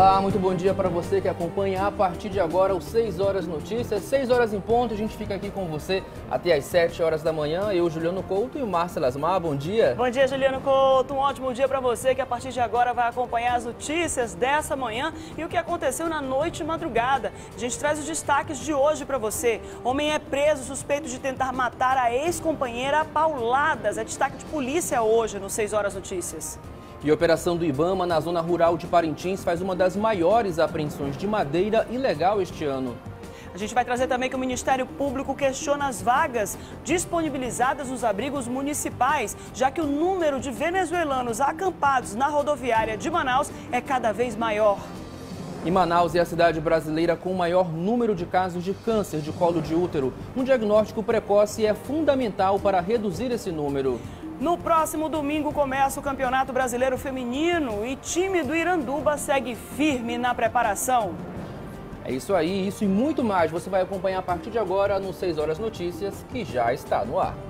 Olá, muito bom dia para você que acompanha a partir de agora os 6 horas notícias. 6 horas em ponto, a gente fica aqui com você até às 7 horas da manhã. Eu, Juliano Couto e o Márcio Lasmar, bom dia. Bom dia, Juliano Couto. Um ótimo dia para você que a partir de agora vai acompanhar as notícias dessa manhã e o que aconteceu na noite e madrugada. A gente traz os destaques de hoje para você. Homem é preso suspeito de tentar matar a ex-companheira a pauladas. É destaque de polícia hoje no 6 horas notícias. E a operação do Ibama na zona rural de Parintins faz uma das maiores apreensões de madeira ilegal este ano. A gente vai trazer também que o Ministério Público questiona as vagas disponibilizadas nos abrigos municipais, já que o número de venezuelanos acampados na rodoviária de Manaus é cada vez maior. E Manaus é a cidade brasileira com o maior número de casos de câncer de colo de útero. Um diagnóstico precoce é fundamental para reduzir esse número. No próximo domingo começa o Campeonato Brasileiro Feminino e time do Iranduba segue firme na preparação. É isso aí, isso e muito mais você vai acompanhar a partir de agora no 6 Horas Notícias, que já está no ar.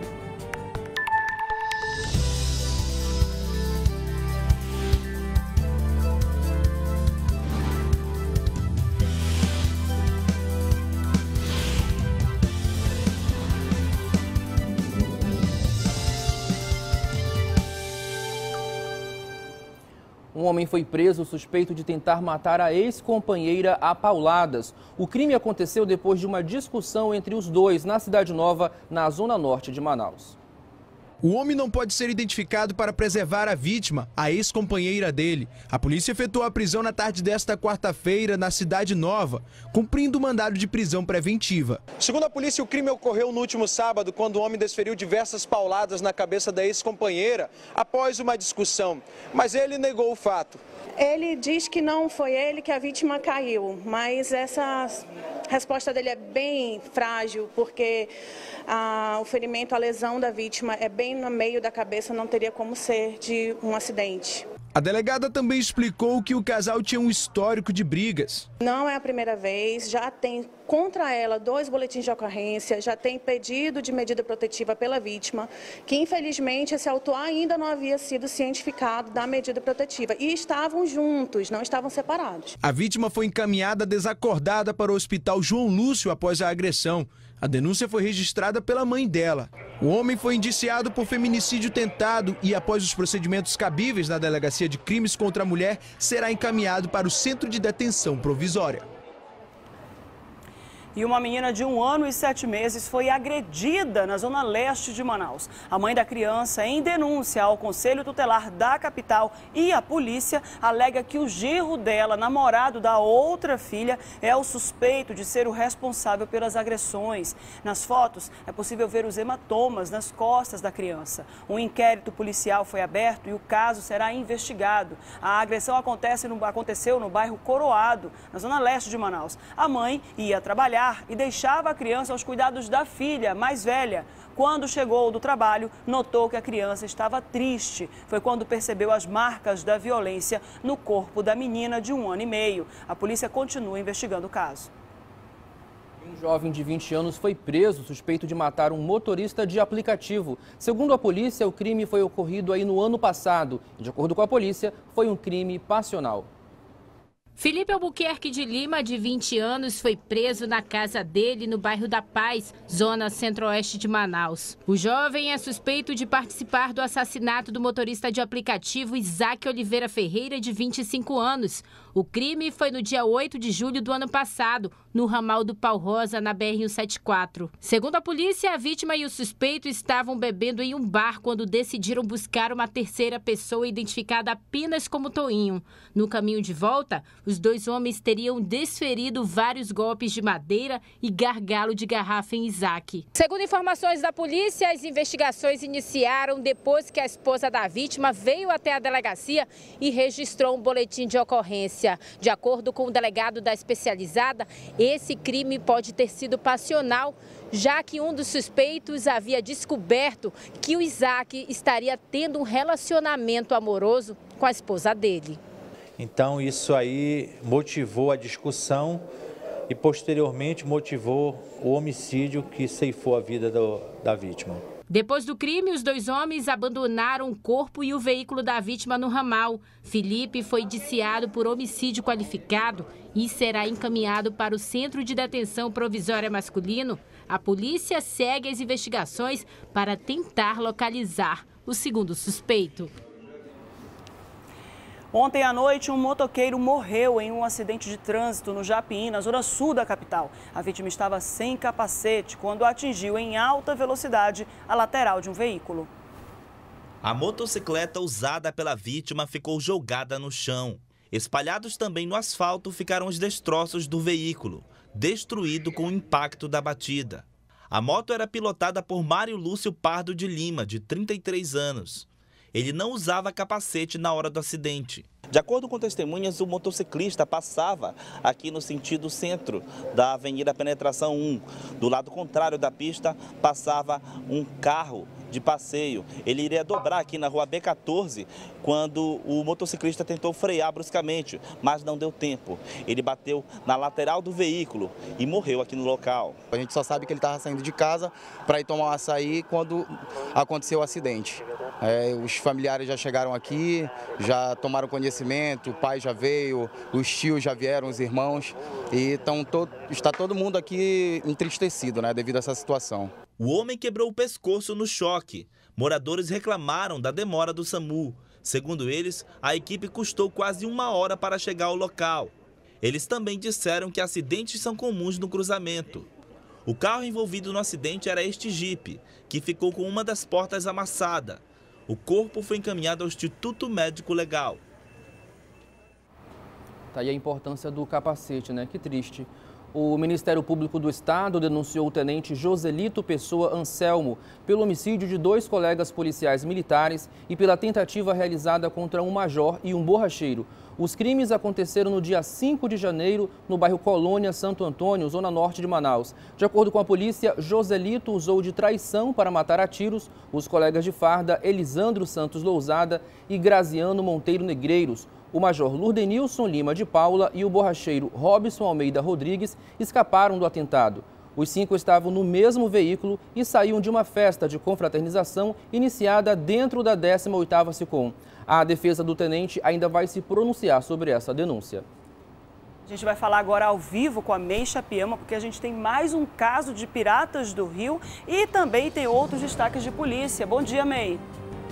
Um homem foi preso suspeito de tentar matar a ex-companheira a pauladas. O crime aconteceu depois de uma discussão entre os dois na Cidade Nova, na zona norte de Manaus. O homem não pode ser identificado para preservar a vítima, a ex-companheira dele. A polícia efetuou a prisão na tarde desta quarta-feira na Cidade Nova, cumprindo o mandado de prisão preventiva. Segundo a polícia, o crime ocorreu no último sábado, quando o homem desferiu diversas pauladas na cabeça da ex-companheira após uma discussão. Mas ele negou o fato. Ele diz que não foi ele, que a vítima caiu, mas essa resposta dele é bem frágil, porque o ferimento, a lesão da vítima é bem no meio da cabeça, não teria como ser de um acidente. A delegada também explicou que o casal tinha um histórico de brigas. Não é a primeira vez, já tem contra ela 2 boletins de ocorrência, já tem pedido de medida protetiva pela vítima, que infelizmente esse autor ainda não havia sido cientificado da medida protetiva e estavam juntos, não estavam separados. A vítima foi encaminhada desacordada para o Hospital João Lúcio após a agressão. A denúncia foi registrada pela mãe dela. O homem foi indiciado por feminicídio tentado e, após os procedimentos cabíveis na Delegacia de Crimes contra a Mulher, será encaminhado para o Centro de Detenção Provisória. E uma menina de 1 ano e 7 meses foi agredida na zona leste de Manaus. A mãe da criança, em denúncia ao Conselho Tutelar da capital e à polícia, alega que o genro dela, namorado da outra filha, é o suspeito de ser o responsável pelas agressões. Nas fotos, é possível ver os hematomas nas costas da criança. Um inquérito policial foi aberto e o caso será investigado. A agressão aconteceu no bairro Coroado, na zona leste de Manaus. A mãe ia trabalhar e deixava a criança aos cuidados da filha mais velha. Quando chegou do trabalho, notou que a criança estava triste. Foi quando percebeu as marcas da violência no corpo da menina de 1 ano e meio. A polícia continua investigando o caso. Um jovem de 20 anos foi preso suspeito de matar um motorista de aplicativo. Segundo a polícia, o crime foi ocorrido aí no ano passado. De acordo com a polícia, foi um crime passional. Felipe Albuquerque de Lima, de 20 anos, foi preso na casa dele no bairro da Paz, zona centro-oeste de Manaus. O jovem é suspeito de participar do assassinato do motorista de aplicativo Isaac Oliveira Ferreira, de 25 anos. O crime foi no dia 8 de julho do ano passado, no ramal do Pau Rosa, na BR-174. Segundo a polícia, a vítima e o suspeito estavam bebendo em um bar quando decidiram buscar uma terceira pessoa identificada apenas como Toinho. No caminho de volta, os 2 homens teriam desferido vários golpes de madeira e gargalo de garrafa em Isaac. Segundo informações da polícia, as investigações iniciaram depois que a esposa da vítima veio até a delegacia e registrou um boletim de ocorrência. De acordo com o delegado da especializada, esse crime pode ter sido passional, já que um dos suspeitos havia descoberto que o Isaac estaria tendo um relacionamento amoroso com a esposa dele. Então isso aí motivou a discussão e posteriormente motivou o homicídio que ceifou a vida da vítima. Depois do crime, os 2 homens abandonaram o corpo e o veículo da vítima no ramal. Felipe foi indiciado por homicídio qualificado e será encaminhado para o Centro de Detenção Provisória Masculino. A polícia segue as investigações para tentar localizar o segundo suspeito. Ontem à noite, um motoqueiro morreu em um acidente de trânsito no Japim, na zona sul da capital. A vítima estava sem capacete quando atingiu em alta velocidade a lateral de um veículo. A motocicleta usada pela vítima ficou jogada no chão. Espalhados também no asfalto ficaram os destroços do veículo, destruído com o impacto da batida. A moto era pilotada por Mário Lúcio Pardo de Lima, de 33 anos. Ele não usava capacete na hora do acidente. De acordo com testemunhas, o motociclista passava aqui no sentido centro da Avenida Penetração 1. Do lado contrário da pista, passava um carro de passeio. Ele iria dobrar aqui na rua B14 quando o motociclista tentou frear bruscamente, mas não deu tempo. Ele bateu na lateral do veículo e morreu aqui no local. A gente só sabe que ele estava saindo de casa para ir tomar um açaí quando aconteceu o acidente. Os familiares já chegaram aqui, já tomaram conhecimento, o pai já veio, os tios já vieram, os irmãos, e está todo mundo aqui entristecido, né, devido a essa situação. O homem quebrou o pescoço no choque. Moradores reclamaram da demora do SAMU. Segundo eles, a equipe custou quase 1 hora para chegar ao local. Eles também disseram que acidentes são comuns no cruzamento. O carro envolvido no acidente era este Jeep, que ficou com uma das portas amassada. O corpo foi encaminhado ao Instituto Médico Legal. Tá aí a importância do capacete, né? Que triste. O Ministério Público do Estado denunciou o tenente Joselito Pessoa Anselmo pelo homicídio de 2 colegas policiais militares e pela tentativa realizada contra um major e um borracheiro. Os crimes aconteceram no dia 5 de janeiro, no bairro Colônia Santo Antônio, zona norte de Manaus. De acordo com a polícia, Joselito usou de traição para matar a tiros os colegas de farda Elisandro Santos Lousada e Graziano Monteiro Negreiros. O major Lurdenilson Lima de Paula e o borracheiro Robson Almeida Rodrigues escaparam do atentado. Os 5 estavam no mesmo veículo e saíam de uma festa de confraternização iniciada dentro da 18ª SICOM. A defesa do tenente ainda vai se pronunciar sobre essa denúncia. A gente vai falar agora ao vivo com a Meixa Piama, porque a gente tem mais um caso de piratas do Rio e também tem outros destaques de polícia. Bom dia, Mei.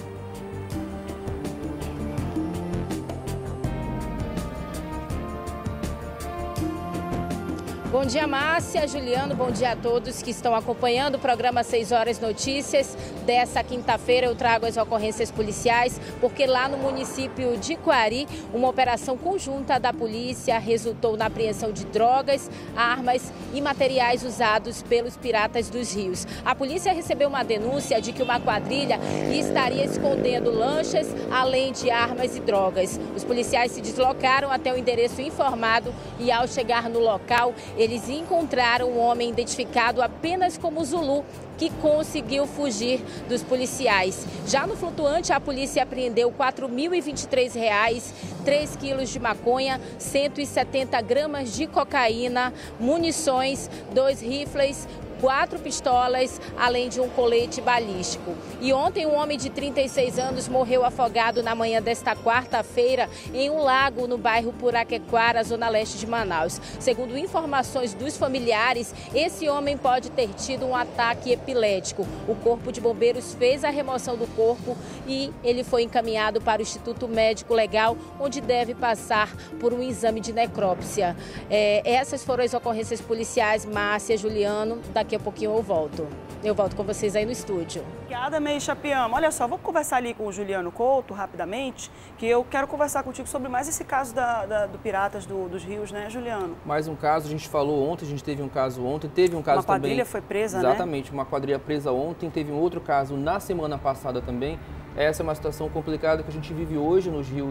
Bom dia, Márcia, Juliano, bom dia a todos que estão acompanhando o programa 6 Horas Notícias. Dessa quinta-feira eu trago as ocorrências policiais, porque lá no município de Coari, uma operação conjunta da polícia resultou na apreensão de drogas, armas e materiais usados pelos piratas dos rios. A polícia recebeu uma denúncia de que uma quadrilha estaria escondendo lanchas, além de armas e drogas. Os policiais se deslocaram até o endereço informado e, ao chegar no local, eles encontraram um homem identificado apenas como Zulu, que conseguiu fugir dos policiais. Já no flutuante, a polícia apreendeu R$ 4.023, 3 quilos de maconha, 170 gramas de cocaína, munições, 2 rifles, 4 pistolas, além de um colete balístico. E ontem, um homem de 36 anos morreu afogado na manhã desta quarta-feira em um lago no bairro Puraquequara, zona leste de Manaus. Segundo informações dos familiares, esse homem pode ter tido um ataque epilético. O Corpo de Bombeiros fez a remoção do corpo e ele foi encaminhado para o Instituto Médico Legal, onde deve passar por um exame de necrópsia. Essas foram as ocorrências policiais, Márcia, Juliano. Daqui a pouquinho eu volto. Eu volto com vocês aí no estúdio. Obrigada, Meixa Piama. Olha só, vou conversar ali com o Juliano Couto rapidamente, que eu quero conversar contigo sobre mais esse caso do Piratas dos Rios, né, Juliano? Mais um caso, a gente falou ontem, a gente teve um caso ontem, teve um caso também... Uma quadrilha foi presa, né? Exatamente, uma quadrilha presa ontem, teve um outro caso na semana passada também. Essa é uma situação complicada que a gente vive hoje nos rios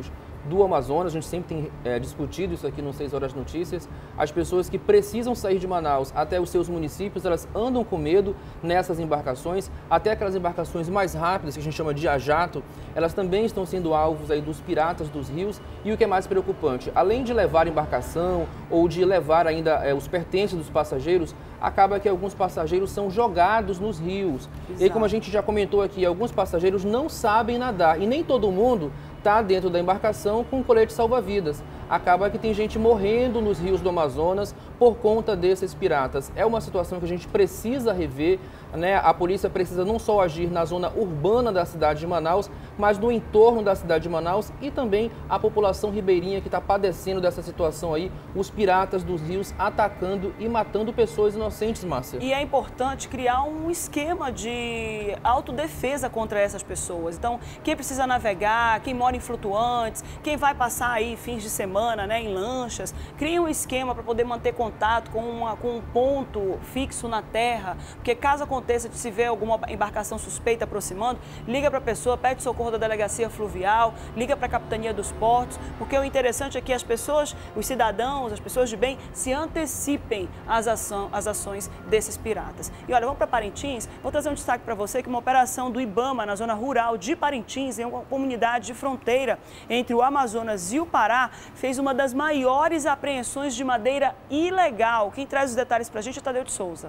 do Amazonas. A gente sempre tem discutido isso aqui no 6 Horas Notícias. As pessoas que precisam sair de Manaus até os seus municípios, elas andam com medo nessas embarcações, até aquelas embarcações mais rápidas, que a gente chama de a jato, elas também estão sendo alvos aí dos piratas dos rios. E o que é mais preocupante, além de levar embarcação ou de levar ainda os pertences dos passageiros, acaba que alguns passageiros são jogados nos rios. Exato. E aí, como a gente já comentou aqui, alguns passageiros não sabem nadar e nem todo mundo está dentro da embarcação com colete salva-vidas. Acaba que tem gente morrendo nos rios do Amazonas por conta desses piratas. É uma situação que a gente precisa rever, né? A polícia precisa não só agir na zona urbana da cidade de Manaus, mas no entorno da cidade de Manaus e também a população ribeirinha que está padecendo dessa situação aí, os piratas dos rios atacando e matando pessoas inocentes, Márcia. E é importante criar um esquema de autodefesa contra essas pessoas. Então, quem precisa navegar, quem mora em flutuantes, quem vai passar aí fins de semana, né, em lanchas, cria um esquema para poder manter contato com um ponto fixo na terra, porque caso aconteça de se ver alguma embarcação suspeita aproximando, liga para a pessoa, pede socorro da delegacia fluvial, liga para a capitania dos portos, porque o interessante é que as pessoas, os cidadãos, as pessoas de bem, se antecipem às ações desses piratas. E olha, vamos para Parintins, vou trazer um destaque para você que uma operação do IBAMA na zona rural de Parintins, em uma comunidade de fronteira entre o Amazonas e o Pará, fez uma das maiores apreensões de madeira ilegal. Quem traz os detalhes para a gente é Tadeu de Souza.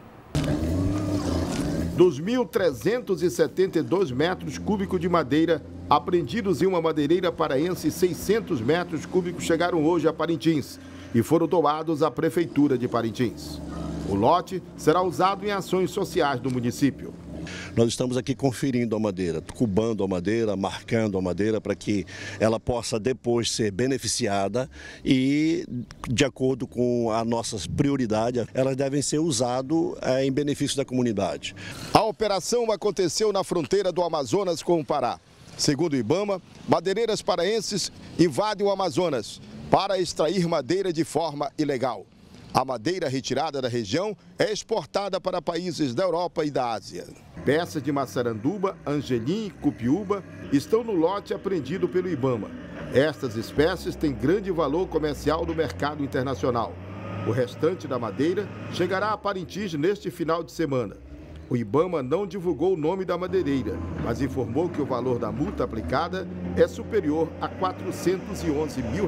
2.372 metros cúbicos de madeira apreendidos em uma madeireira paraense, 600 metros cúbicos chegaram hoje a Parintins e foram doados à Prefeitura de Parintins. O lote será usado em ações sociais do município. Nós estamos aqui conferindo a madeira, cubando a madeira, marcando a madeira para que ela possa depois ser beneficiada e, de acordo com a nossa prioridade, elas devem ser usadas em benefício da comunidade. A operação aconteceu na fronteira do Amazonas com o Pará. Segundo o IBAMA, madeireiras paraenses invadem o Amazonas para extrair madeira de forma ilegal. A madeira retirada da região é exportada para países da Europa e da Ásia. Peças de maçaranduba, angelim e cupiúba estão no lote apreendido pelo IBAMA. Estas espécies têm grande valor comercial no mercado internacional. O restante da madeira chegará a Parintins neste final de semana. O IBAMA não divulgou o nome da madeireira, mas informou que o valor da multa aplicada é superior a R$ 411 mil.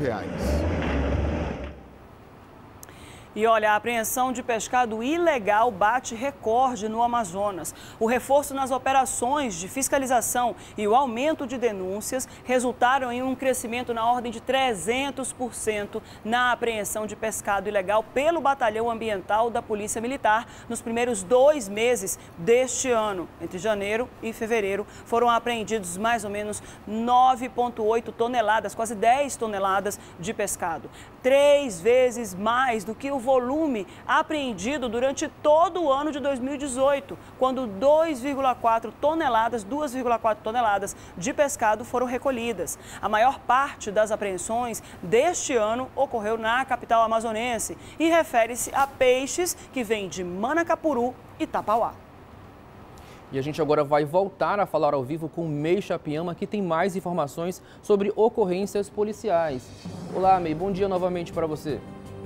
E olha, a apreensão de pescado ilegal bate recorde no Amazonas. O reforço nas operações de fiscalização e o aumento de denúncias resultaram em um crescimento na ordem de 300% na apreensão de pescado ilegal pelo Batalhão Ambiental da Polícia Militar nos primeiros 2 meses deste ano. Entre janeiro e fevereiro foram apreendidos mais ou menos 9,8 toneladas, quase 10 toneladas de pescado. 3 vezes mais do que o volume apreendido durante todo o ano de 2018, quando 2,4 toneladas de pescado foram recolhidas. A maior parte das apreensões deste ano ocorreu na capital amazonense e refere-se a peixes que vêm de Manacapuru e Tapauá. E a gente agora vai voltar a falar ao vivo com Mei Chapiama, que tem mais informações sobre ocorrências policiais. Olá, Mei, bom dia novamente para você.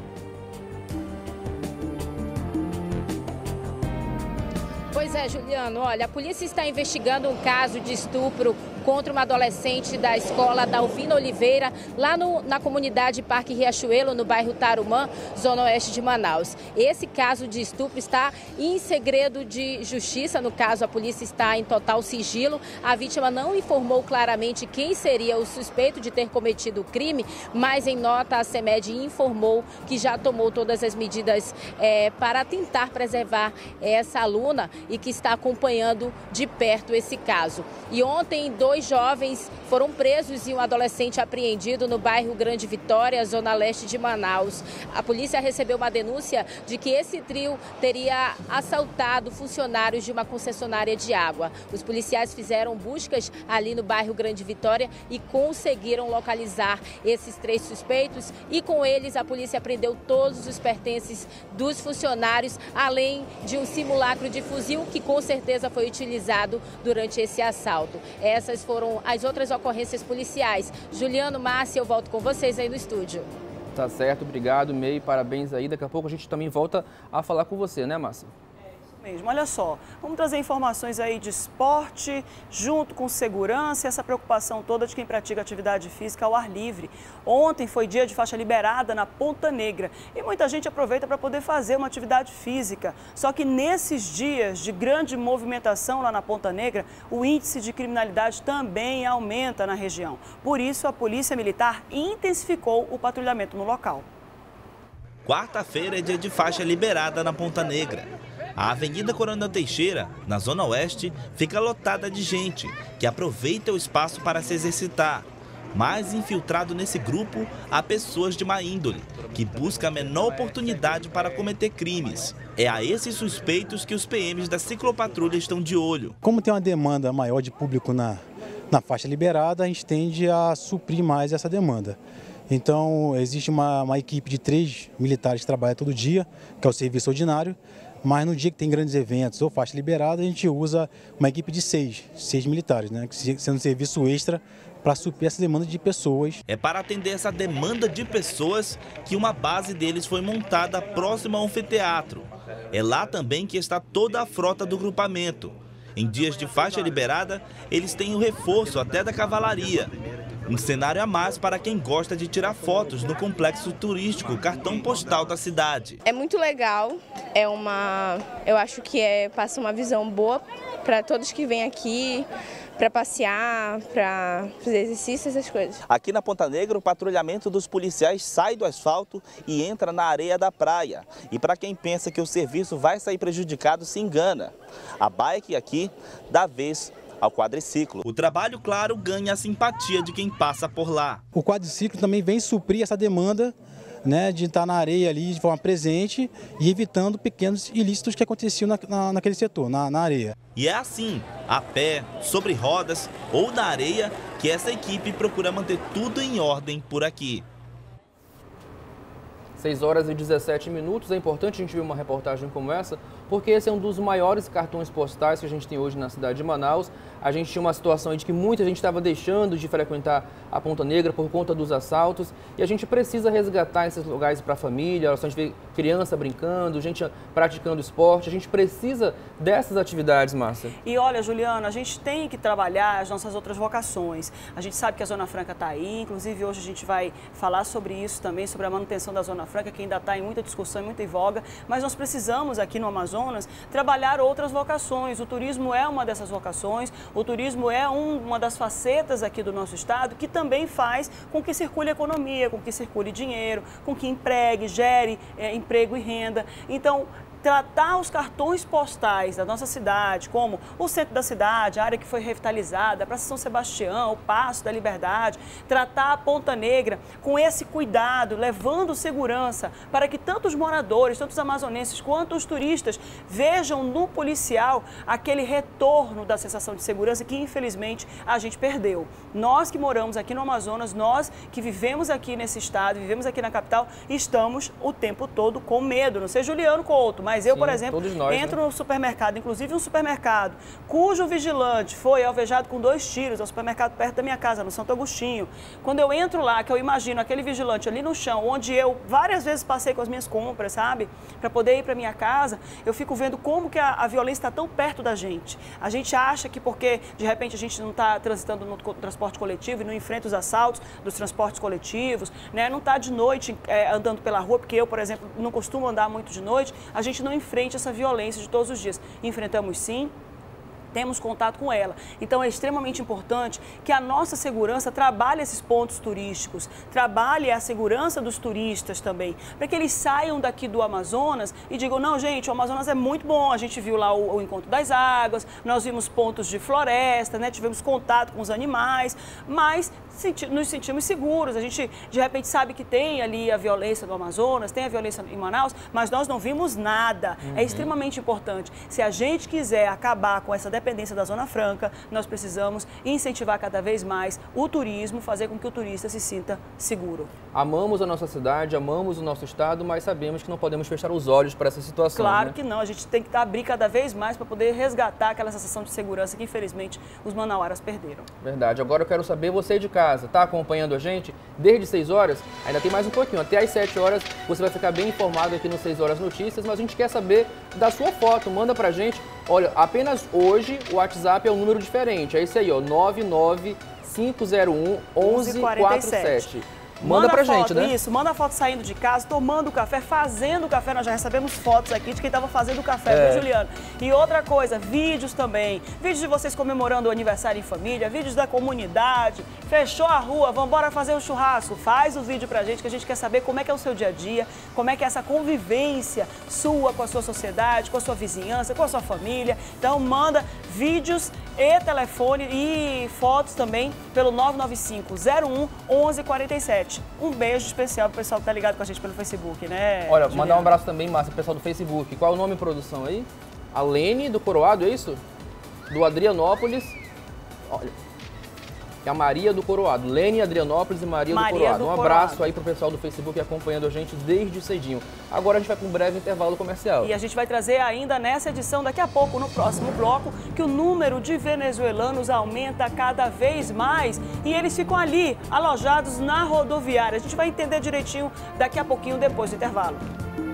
Pois é, Juliano, olha, a polícia está investigando um caso de estupro contra uma adolescente da escola Dalvina Oliveira, lá na comunidade Parque Riachuelo, no bairro Tarumã, zona oeste de Manaus. Esse caso de estupro está em segredo de justiça, no caso a polícia está em total sigilo. A vítima não informou claramente quem seria o suspeito de ter cometido o crime, mas em nota a CEMED informou que já tomou todas as medidas para tentar preservar essa aluna e que está acompanhando de perto esse caso. E ontem, 2 jovens foram presos e um adolescente apreendido no bairro Grande Vitória, zona leste de Manaus. A polícia recebeu uma denúncia de que esse trio teria assaltado funcionários de uma concessionária de água. Os policiais fizeram buscas ali no bairro Grande Vitória e conseguiram localizar esses 3 suspeitos e com eles a polícia apreendeu todos os pertences dos funcionários, além de um simulacro de fuzil que que com certeza foi utilizado durante esse assalto. Essas foram as outras ocorrências policiais. Juliano, Márcia, eu volto com vocês aí no estúdio. Tá certo, obrigado, May, parabéns aí. Daqui a pouco a gente também volta a falar com você, né, Márcia? Mesmo. Olha só, vamos trazer informações aí de esporte, junto com segurança e essa preocupação toda de quem pratica atividade física ao ar livre. Ontem foi dia de faixa liberada na Ponta Negra e muita gente aproveita para poder fazer uma atividade física. Só que nesses dias de grande movimentação lá na Ponta Negra, o índice de criminalidade também aumenta na região. Por isso, a Polícia Militar intensificou o patrulhamento no local. Quarta-feira é dia de faixa liberada na Ponta Negra. A Avenida Coronel Teixeira, na Zona Oeste, fica lotada de gente que aproveita o espaço para se exercitar. Mas infiltrado nesse grupo, há pessoas de má índole, que buscam a menor oportunidade para cometer crimes. É a esses suspeitos que os PMs da ciclopatrulha estão de olho. Como tem uma demanda maior de público na faixa liberada, a gente tende a suprir mais essa demanda. Então, existe uma equipe de 3 militares que trabalha todo dia, que é o serviço ordinário. Mas no dia que tem grandes eventos ou faixa liberada, a gente usa uma equipe de 6 militares, né? Sendo um serviço extra para suprir essa demanda de pessoas. É para atender essa demanda de pessoas que uma base deles foi montada próximo ao anfiteatro. É lá também que está toda a frota do grupamento. Em dias de faixa liberada, eles têm o reforço até da cavalaria. Um cenário a mais para quem gosta de tirar fotos no complexo turístico Cartão Postal da cidade. É muito legal, eu acho que passa uma visão boa para todos que vêm aqui, para passear, para fazer exercício, essas coisas. Aqui na Ponta Negra, o patrulhamento dos policiais sai do asfalto e entra na areia da praia. E para quem pensa que o serviço vai sair prejudicado, se engana. A bike aqui dá vez ao quadriciclo. O trabalho, claro, ganha a simpatia de quem passa por lá. O quadriciclo também vem suprir essa demanda, né, de estar na areia ali de forma presente e evitando pequenos ilícitos que aconteciam naquele setor, na areia. E é assim, a pé, sobre rodas ou na areia, que essa equipe procura manter tudo em ordem por aqui. 6h17. É importante a gente ver uma reportagem como essa, porque esse é um dos maiores cartões postais que a gente tem hoje na cidade de Manaus. A gente tinha uma situação aí de que muita gente estava deixando de frequentar a Ponta Negra por conta dos assaltos e a gente precisa resgatar esses lugares para a família. A gente vê criança brincando, gente praticando esporte, a gente precisa dessas atividades, Márcia. E olha, Juliana, a gente tem que trabalhar as nossas outras vocações. A gente sabe que a Zona Franca está aí, inclusive hoje a gente vai falar sobre isso também, sobre a manutenção da Zona Franca, que ainda está em muita discussão, muita em voga, mas nós precisamos aqui no Amazonas trabalhar outras vocações. O turismo é uma dessas vocações, o turismo é uma das facetas aqui do nosso estado que também faz com que circule economia, com que circule dinheiro, com que empregue, gere emprego e renda. Então, tratar os cartões postais da nossa cidade, como o centro da cidade, a área que foi revitalizada, a Praça São Sebastião, o Paço da Liberdade, tratar a Ponta Negra com esse cuidado, levando segurança para que tanto os moradores, tanto os amazonenses quanto os turistas vejam no policial aquele retorno da sensação de segurança que infelizmente a gente perdeu. Nós que moramos aqui no Amazonas, nós que vivemos aqui nesse estado, vivemos aqui na capital, estamos o tempo todo com medo. Não sei Juliano Couto, mas eu, por exemplo, entro no supermercado, inclusive um supermercado, cujo vigilante foi alvejado com 2 tiros, é um supermercado perto da minha casa, no Santo Agostinho. Quando eu entro lá, que eu imagino aquele vigilante ali no chão, onde eu várias vezes passei com as minhas compras, sabe? Para poder ir para minha casa, eu fico vendo como que a violência está tão perto da gente. A gente acha que porque, de repente, a gente não está transitando no transporte coletivo e não enfrenta os assaltos dos transportes coletivos, né? Não está de noite andando pela rua, porque eu, por exemplo, não costumo andar muito de noite, a gente não enfrente essa violência de todos os dias. Enfrentamos sim, temos contato com ela. Então é extremamente importante que a nossa segurança trabalhe esses pontos turísticos, trabalhe a segurança dos turistas também, para que eles saiam daqui do Amazonas e digam, não gente, o Amazonas é muito bom, a gente viu lá o encontro das águas, nós vimos pontos de floresta, né? Tivemos contato com os animais, mas nos sentimos seguros. A gente de repente sabe que tem ali a violência do Amazonas, tem a violência em Manaus, mas nós não vimos nada. É extremamente importante. Se a gente quiser acabar com essa dependência da Zona Franca, nós precisamos incentivar cada vez mais o turismo, fazer com que o turista se sinta seguro. Amamos a nossa cidade, amamos o nosso estado, mas sabemos que não podemos fechar os olhos para essa situação. Claro que não, a gente tem que abrir cada vez mais para poder resgatar aquela sensação de segurança que infelizmente os manauaras perderam. Verdade. Agora eu quero saber, você de casa, tá acompanhando a gente desde 6 horas? Ainda tem mais um pouquinho, até às 7 horas você vai ficar bem informado aqui no 6 Horas Notícias, mas a gente quer saber da sua foto, manda pra gente. Olha, apenas hoje o WhatsApp é um número diferente, é esse aí, ó, 995011147. Manda pra foto, gente, né? Isso, manda foto saindo de casa, tomando café, fazendo café. Nós já recebemos fotos aqui de quem estava fazendo café, viu, Juliano? E outra coisa, vídeos também. Vídeos de vocês comemorando o aniversário em família, vídeos da comunidade. Fechou a rua, vamos embora fazer um churrasco. Faz o vídeo pra gente, que a gente quer saber como é que é o seu dia a dia, como é que é essa convivência sua com a sua sociedade, com a sua vizinhança, com a sua família. Então manda vídeos e telefone e fotos também pelo 995-01-1147. Um beijo especial pro pessoal que tá ligado com a gente pelo Facebook, né? Olha, Juliana? mandar um abraço também, Márcia, pro pessoal do Facebook. Qual é o nome de produção aí? A Lene do Coroado, é isso? Do Adrianópolis. Olha, é a Maria do Coroado. Lene, Adrianópolis e Maria do Coroado. Um abraço aí pro pessoal do Facebook acompanhando a gente desde cedinho. Agora a gente vai para um breve intervalo comercial. E a gente vai trazer ainda nessa edição, daqui a pouco, no próximo bloco, que o número de venezuelanos aumenta cada vez mais e eles ficam ali, alojados na rodoviária. A gente vai entender direitinho daqui a pouquinho, depois do intervalo.